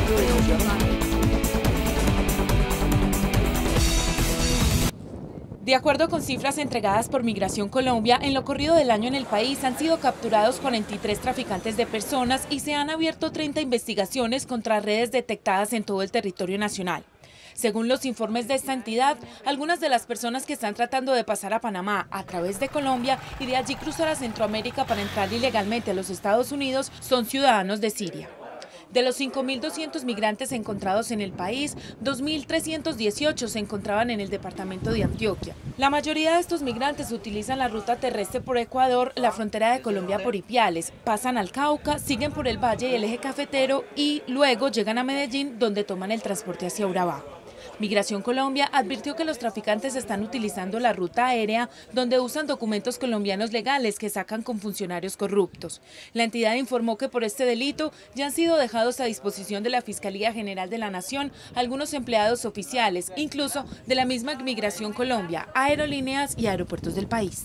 De acuerdo con cifras entregadas por Migración Colombia, en lo corrido del año en el país han sido capturados 43 traficantes de personas y se han abierto 30 investigaciones contra redes detectadas en todo el territorio nacional. Según los informes de esta entidad, algunas de las personas que están tratando de pasar a Panamá a través de Colombia y de allí cruzar a Centroamérica para entrar ilegalmente a los Estados Unidos son ciudadanos de Siria. De los 5.200 migrantes encontrados en el país, 2.318 se encontraban en el departamento de Antioquia. La mayoría de estos migrantes utilizan la ruta terrestre por Ecuador, la frontera de Colombia por Ipiales, pasan al Cauca, siguen por el Valle y el Eje Cafetero y luego llegan a Medellín, donde toman el transporte hacia Urabá. Migración Colombia advirtió que los traficantes están utilizando la ruta aérea, donde usan documentos colombianos legales que sacan con funcionarios corruptos. La entidad informó que por este delito ya han sido dejados a disposición de la Fiscalía General de la Nación algunos empleados oficiales, incluso de la misma Migración Colombia, aerolíneas y aeropuertos del país.